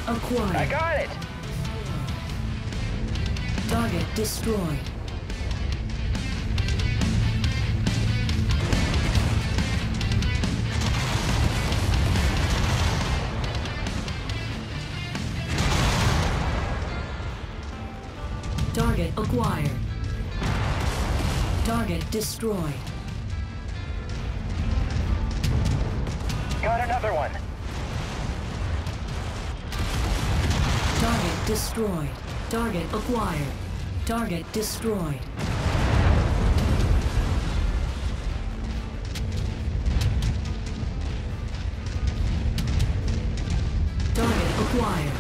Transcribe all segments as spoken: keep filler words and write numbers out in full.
acquired. I got it! Target destroyed. Target acquired. Target destroyed. Got another one. Target destroyed. Target acquired. Target destroyed. Target acquired.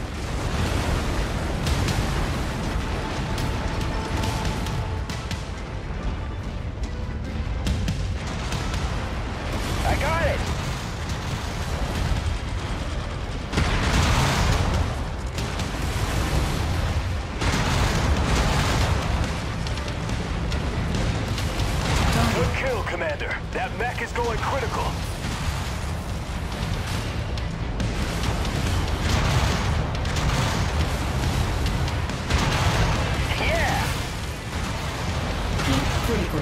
I got it! Good kill, Commander. That mech is going critical. Yeah! Keep critical.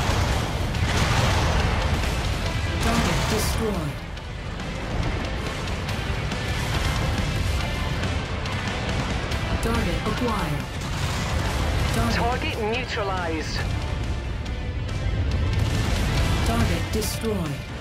Target destroyed. Target acquired. Target, Target neutralized. target destroyed.